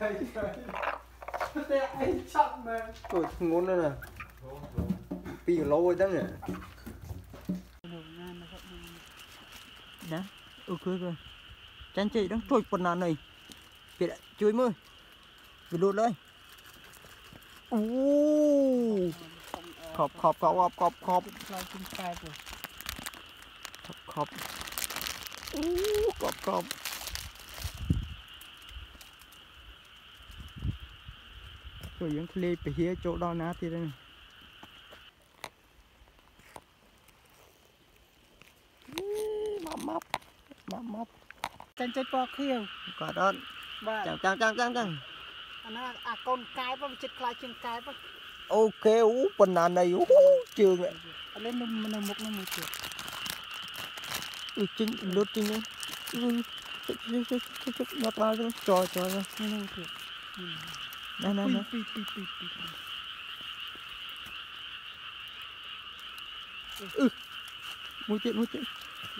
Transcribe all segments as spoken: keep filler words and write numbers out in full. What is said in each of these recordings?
anh chậm mà tôi ngôn nữa nè pi lâu rồi đó nè đó ok rồi chán chị đó thôi phần nào này chị đã chui mưa bị lụt đấy u khọp khọp khọp khọp khọp khọp khọp khọp u khọp khọp rồi những clipไป here chỗ đó ná thì đây mập mập mập mập chân chơi bò khiêu có đó chẳng chẳng chẳng chẳng chẳng anh à à con cái bao chết khai chân cái bao ok ú phần nào này ú trường ạ lên nung nung một nung một chuột ui chính lướt chính đấy ui ngọt vào rồi trò trò rồi nung chuột này này này ừ mũi chuyện mũi chuyện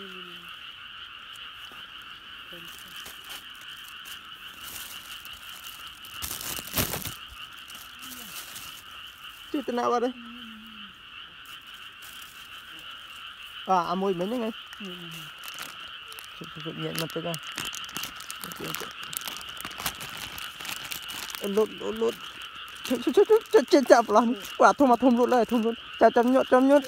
chuyện nào vào đây à mùi mấy ngay sự nhận mặt tới lụt lụt lụt chết chết chết chết chết chạp lắm quả thùng mà thùng lụt này thùng lụt chả chấm nhọt chấm nhọt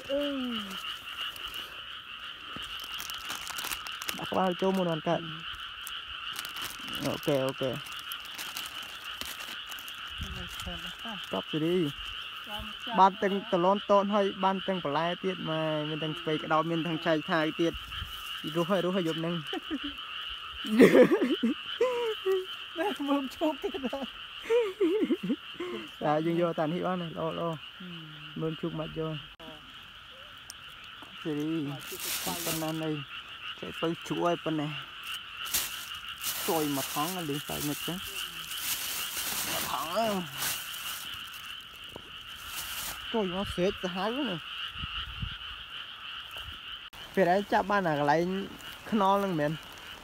đặt vào cho một hoàn cảnh ok ok stop rồi đi ban từng tờ lon tôn hay ban từng phải lai tiết mà mình từng phải cái đầu mình thằng chạy thay tiết rú hơi rú hơi dùng nâng mồm chốt tiết rồi à dừng vô tàn hiệu này lo lo mồm chụp mặt vô rồi đi con nan này chạy tới chuỗi bên này rồi mà thoáng là liền phải nghịch chứ thoáng rồi nó xếp ra hai quá này về đấy chắc ban là lấy kno lưng miền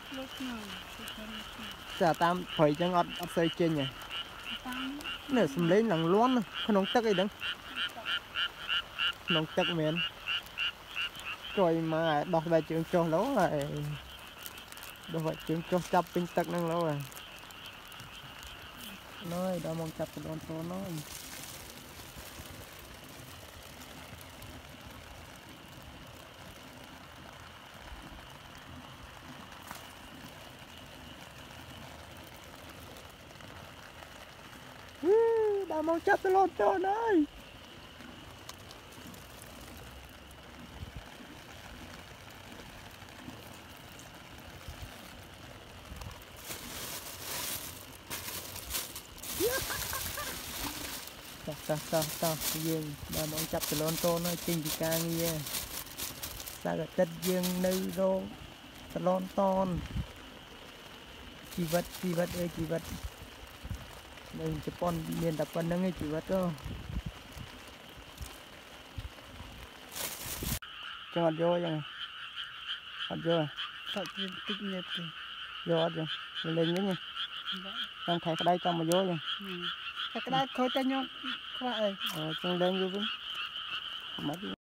giờ tam phải cho ngọt xây trên nhỉ nè xùm lấy lằng luôn không tắc ấy đứng không tắc miền rồi mà đọc về trường cho lâu rồi đọc về trường cho chập pin tắc năng lâu rồi nói đã mong chập cái đòn to nói đã mong chập cái đòn to nói ta ta ta ta dương đã mong chập cái đòn to nói chinh chỉ ca nghe sao cái chất dương nơi rô cái đòn ton chi vật chi vật ơi chi vật mình chụp con miền tập con nâng ấy chi vật đó cho ngọt vô vậy ngọt vô à sợ chuyện tích nghiệp thì vô hết rồi mình lên nhé nha đang thầy cái đây cho mà vô rồi cái đây thôi ta nhung qua ơi ờ chân lên vô với